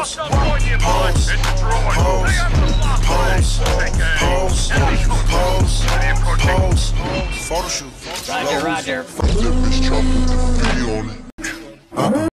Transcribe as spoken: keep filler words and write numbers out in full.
pose, pose, pose, pose, pose, pose, photo shoot. Roger, Roger. Fuck that bitch, chop with the V on it.